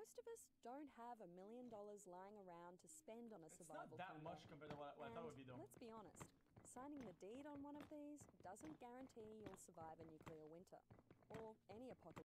Most of us don't have $1 million lying around to spend on a survival It's not that condo. much compared to what I thought it would be, though. Let's be honest, signing the deed on one of these doesn't guarantee you'll survive a nuclear winter or any apocalypse.